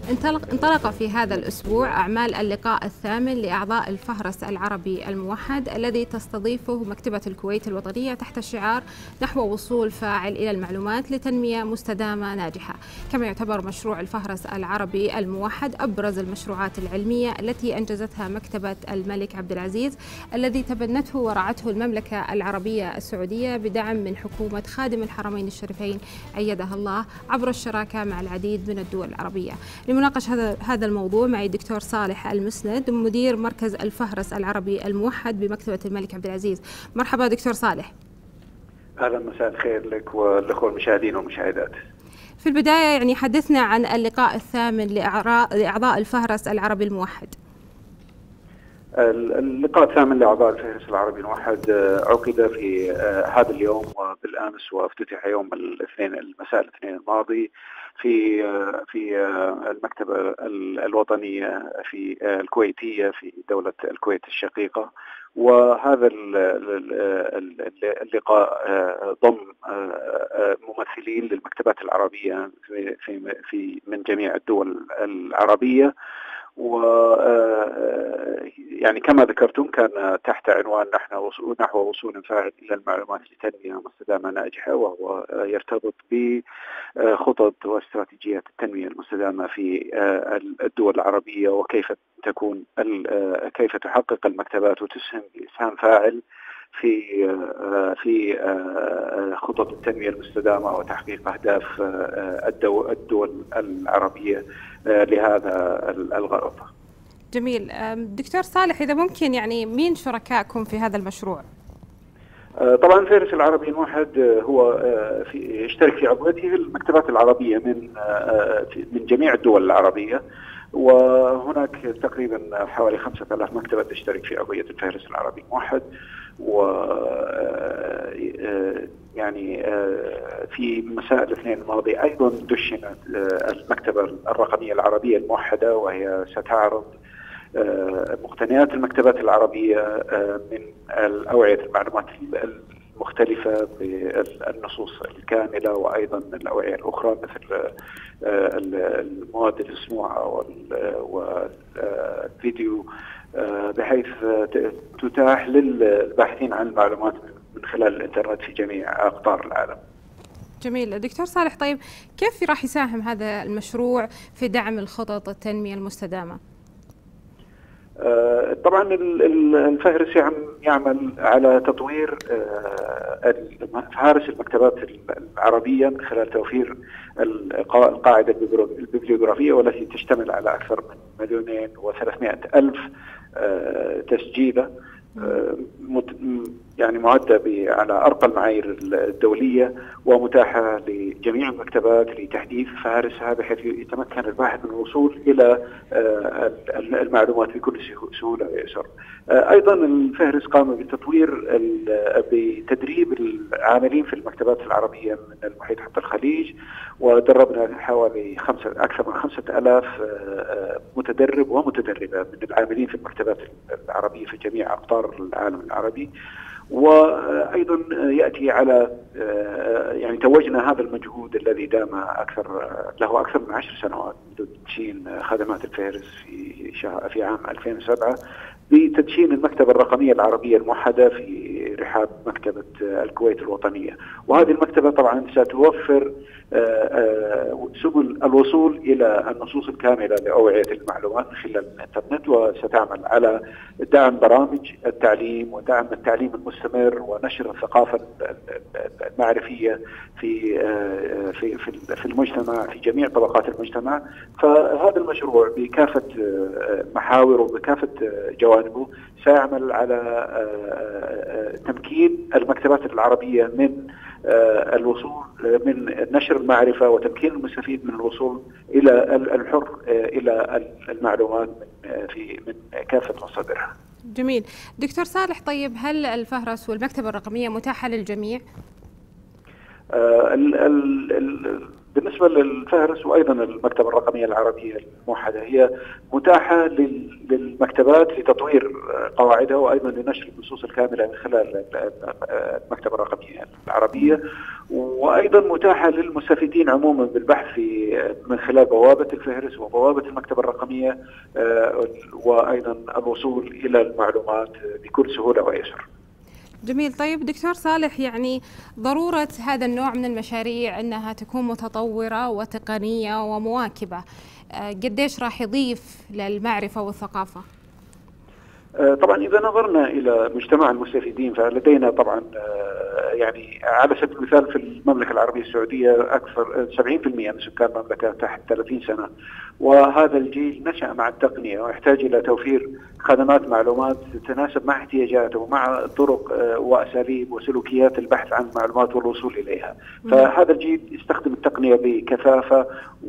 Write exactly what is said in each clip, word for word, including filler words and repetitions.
انطلق انطلق في هذا الأسبوع أعمال اللقاء الثامن لأعضاء الفهرس العربي الموحد الذي تستضيفه مكتبة الكويت الوطنية تحت شعار نحو وصول فاعل إلى المعلومات لتنمية مستدامة ناجحة. كما يعتبر مشروع الفهرس العربي الموحد أبرز المشروعات العلمية التي أنجزتها مكتبة الملك عبد العزيز الذي تبنته ورعته المملكة العربية السعودية بدعم من حكومة خادم الحرمين الشريفين أيدها الله عبر الشراكة مع العديد من الدول العربية. لمناقشة هذا هذا الموضوع معي الدكتور صالح المسند مدير مركز الفهرس العربي الموحد بمكتبة الملك عبد العزيز. مرحبا دكتور صالح. اهلا، مساء الخير لك والاخوه المشاهدين والمشاهدات. في البداية يعني حدثنا عن اللقاء الثامن لأعضاء الفهرس العربي الموحد. اللقاء الثامن لأعضاء الفهرس العربي الموحد عقد في هذا اليوم وبالأمس، وافتتح يوم الاثنين المساء الاثنين الماضي في في المكتبة الوطنية في الكويتية في دولة الكويت الشقيقة. وهذا اللقاء ضم ممثلين للمكتبات العربية في في من جميع الدول العربية، و يعني كما ذكرتم كان تحت عنوان نحن نحو وصول فاعل إلى المعلومات لتنمية مستدامة ناجحة، وهو يرتبط بخطط واستراتيجيات التنمية المستدامة في الدول العربية، وكيف تكون كيف تحقق المكتبات وتسهم بإسهام فاعل في في خطط التنمية المستدامة وتحقيق أهداف الدول العربية لهذا الغرض. جميل. دكتور صالح، إذا ممكن يعني مين شركائكم في هذا المشروع؟ طبعا الفهرس العربي الموحد هو في يشترك في عضويته المكتبات العربية من من جميع الدول العربية، وهناك تقريبا حوالي خمسة آلاف مكتبة تشترك في عضوية الفهرس العربي الموحد. و يعني في مساء الاثنين الماضي أيضا دشنت المكتبة الرقمية العربية الموحدة، وهي ستعرض مقتنيات المكتبات العربية من أوعية المعلومات المختلفة بالنصوص الكاملة، وأيضا الأوعية الأخرى مثل المواد المسموعة والفيديو، بحيث تتاح للباحثين عن المعلومات من خلال الإنترنت في جميع أقطار العالم. جميل. دكتور صالح، طيب كيف راح يساهم هذا المشروع في دعم الخطط التنمية المستدامة؟ طبعا الفهرس يعمل على تطوير فهارس المكتبات العربية من خلال توفير القاعدة الببليوغرافية، والتي تشتمل على أكثر من مليونين وثلاثمائة ألف تسجيلة، يعني معدة على أرقى المعايير الدولية، ومتاحة لجميع المكتبات لتحديث فهارسها بحيث يتمكن الباحث من الوصول إلى المعلومات بكل سهولة ويسر. أيضا الفهرس قام بتطوير بتدريب العاملين في المكتبات العربية من المحيط حتى الخليج، ودربنا حوالي خمسة أكثر من خمسة آلاف متدرب ومتدربة من العاملين في المكتبات العربية في جميع أقطار العالم العربي. وأيضا يأتي على يعني توجنا هذا المجهود الذي دام أكثر له أكثر من عشر سنوات منذ تدشين خدمات الفهرس في في عام ألفين وسبعة بتدشين المكتبة الرقمية العربية الموحدة في رحاب مكتبة الكويت الوطنية. وهذه المكتبة طبعا ستوفر سبل الوصول إلى النصوص الكاملة لأوعية المعلومات من خلال الإنترنت، وستعمل على دعم برامج التعليم ودعم التعليم المستمر ونشر الثقافة المعرفية في في في المجتمع في جميع طبقات المجتمع. فهذا المشروع بكافة محاوره وبكافة جوانبه سيعمل على تمكين المكتبات العربية من الوصول من نشر المعرفة، وتمكين المستفيد من الوصول إلى الحر إلى المعلومات في من كافة مصادرها. جميل. دكتور صالح، طيب هل الفهرس والمكتبة الرقمية متاحة للجميع؟ بالنسبة للفهرس وأيضا المكتبة الرقمية العربية الموحدة، هي متاحة للمكتبات لتطوير قواعدها وأيضا لنشر النصوص الكاملة من خلال المكتبة الرقمية العربية، وأيضا متاحة للمستفيدين عموما بالبحث في من خلال بوابة الفهرس وبوابة المكتبة الرقمية، وأيضا الوصول إلى المعلومات بكل سهولة ويسر. جميل. طيب دكتور صالح، يعني ضرورة هذا النوع من المشاريع أنها تكون متطورة وتقنية ومواكبة، قديش راح يضيف للمعرفة والثقافة؟ طبعا إذا نظرنا إلى مجتمع المستفيدين فلدينا طبعا يعني على سبيل المثال في المملكة العربية السعودية أكثر سبعين بالمئة من سكان المملكة تحت ثلاثين سنة، وهذا الجيل نشأ مع التقنية ويحتاج إلى توفير خدمات معلومات تتناسب مع احتياجاته ومع طرق وأساليب وسلوكيات البحث عن المعلومات والوصول إليها. فهذا الجيل يستخدم التقنية بكثافة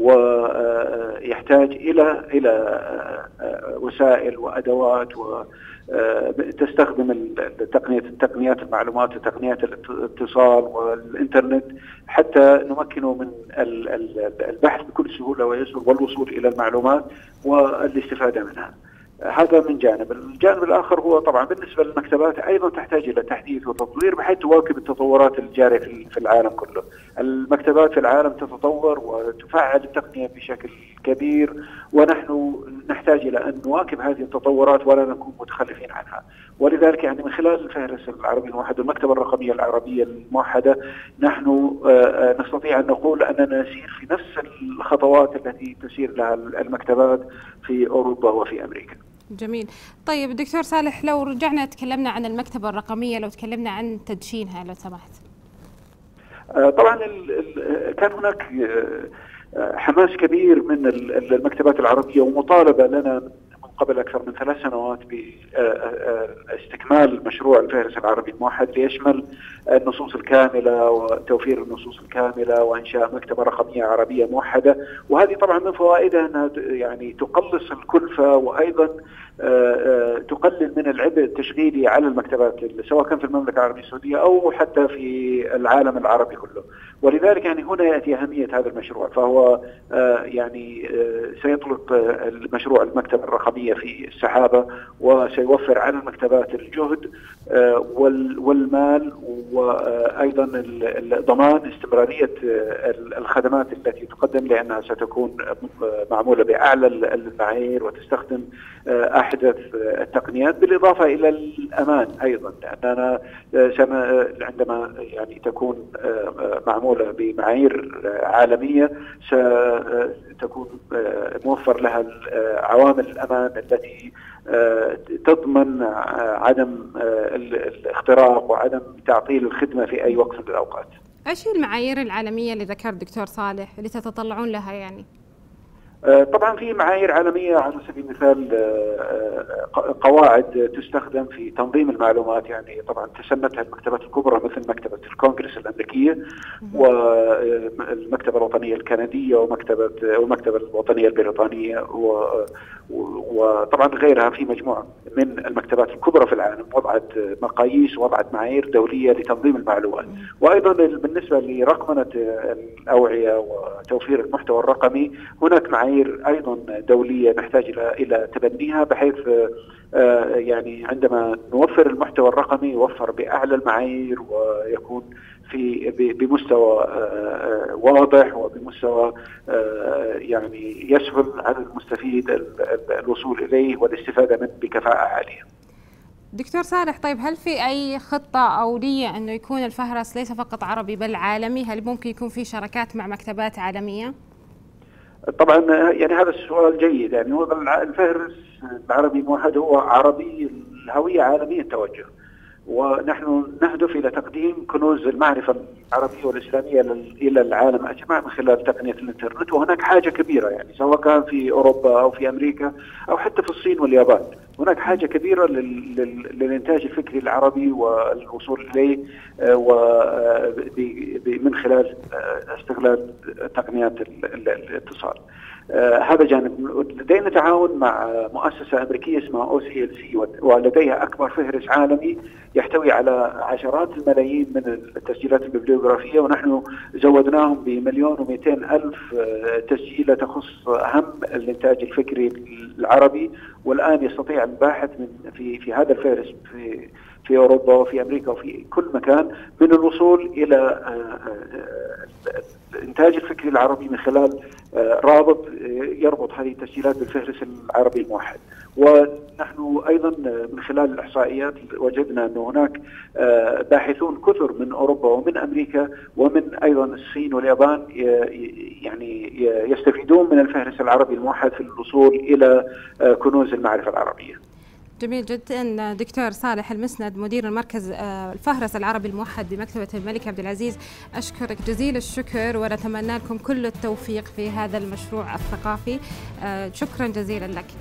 ويحتاج إلى إلى وسائل وأدوات و تستخدم التقنية التقنيات المعلومات وتقنيات الاتصال والإنترنت حتى نمكنه من البحث بكل سهولة ويسر والوصول إلى المعلومات والاستفادة منها. هذا من جانب. الجانب الآخر هو طبعا بالنسبة للمكتبات أيضا تحتاج إلى تحديث وتطوير بحيث تواكب التطورات الجارية في العالم كله. المكتبات في العالم تتطور وتفعل التقنية بشكل كبير، ونحن نحتاج إلى أن نواكب هذه التطورات ولا نكون متخلفين عنها. ولذلك يعني من خلال الفهرس العربي الموحد والمكتبة الرقمية العربية الموحدة نحن نستطيع أن نقول أننا نسير في نفس الخطوات التي تسير لها المكتبات في أوروبا وفي أمريكا. جميل. طيب دكتور صالح، لو رجعنا تكلمنا عن المكتبة الرقمية، لو تكلمنا عن تدشينها لو سمحت. طبعا كان هناك حماس كبير من المكتبات العربية ومطالبة لنا من قبل أكثر من ثلاث سنوات باستكمال مشروع الفهرس العربي الموحد ليشمل النصوص الكاملة وتوفير النصوص الكاملة وإنشاء مكتبة رقمية عربية موحدة. وهذه طبعا من فوائدها أنها يعني تقلص الكلفة وأيضا تقلل من العبء التشغيلي على المكتبات سواء كان في المملكة العربية السعودية أو حتى في العالم العربي كله. ولذلك يعني هنا يأتي أهمية هذا المشروع، فهو يعني سيطلق المشروع المكتبة الرقمية في السحابة وسيوفر على المكتبات الجهد والمال وأيضا ضمان استمرارية الخدمات التي تقدم، لأنها ستكون معمولة بأعلى المعايير وتستخدم أحدث التقنيات بالإضافة إلى الأمان أيضا، لأننا عندما يعني تكون معمولة بمعايير عالمية ستكون موفر لها عوامل الأمان التي تضمن عدم الاختراق وعدم تعطيل الخدمة في أي وقت من الأوقات. إيش هي المعايير العالمية اللي ذكر دكتور صالح اللي تتطلعون لها يعني؟ طبعا في معايير عالمية على سبيل المثال قواعد تستخدم في تنظيم المعلومات، يعني طبعا تسمتها المكتبات الكبرى مثل مكتبة الكونغرس الأمريكية والمكتبة الوطنية الكندية ومكتبة والمكتبة الوطنية البريطانية وطبعا غيرها. في مجموعة من المكتبات الكبرى في العالم وضعت مقاييس وضعت معايير دولية لتنظيم المعلومات. وأيضا بالنسبة لرقمنة الأوعية وتوفير المحتوى الرقمي هناك معايير أيضا دولية نحتاج إلى تبنيها، بحيث يعني عندما نوفر المحتوى الرقمي يوفر بأعلى المعايير ويكون في بمستوى واضح وبمستوى يعني يسهل على المستفيد الوصول إليه والاستفادة منه بكفاءة عالية. دكتور صالح، طيب هل في أي خطة أو نية أنه يكون الفهرس ليس فقط عربي بل عالمي؟ هل ممكن يكون في شراكات مع مكتبات عالمية؟ طبعا يعني هذا السؤال جيد. يعني هو الفهرس العربي الموحد هو عربي الهوية عالمية التوجه، ونحن نهدف إلى تقديم كنوز المعرفة العربية والإسلامية إلى العالم أجمع من خلال تقنية الإنترنت. وهناك حاجة كبيرة يعني سواء كان في أوروبا أو في أمريكا أو حتى في الصين واليابان، هناك حاجة كبيرة للإنتاج الفكري العربي والوصول إليه من خلال استغلال تقنيات الاتصال. هذا جانب. لدينا تعاون مع مؤسسة أمريكية اسمها أو سي إل سي، ولديها أكبر فهرس عالمي يحتوي على عشرات الملايين من التسجيلات الببليوغرافية، ونحن زودناهم بمليون ومئتين ألف تسجيلة تخص أهم الإنتاج الفكري العربي. والآن يستطيع الباحث من في في هذا الفهرس في في أوروبا وفي أمريكا وفي كل مكان من الوصول إلى الإنتاج الفكري العربي من خلال رابط يربط هذه التسجيلات بالفهرس العربي الموحد. ونحن أيضا من خلال الإحصائيات وجدنا أن هناك باحثون كثر من أوروبا ومن أمريكا ومن أيضا الصين واليابان يعني يستفيدون من الفهرس العربي الموحد في الوصول إلى كنوز المعرفة العربية. جميل جدا. دكتور صالح المسند، مدير المركز الفهرس العربي الموحد بمكتبة الملك عبد العزيز، أشكرك جزيل الشكر ونتمنى لكم كل التوفيق في هذا المشروع الثقافي. شكرا جزيلا لك.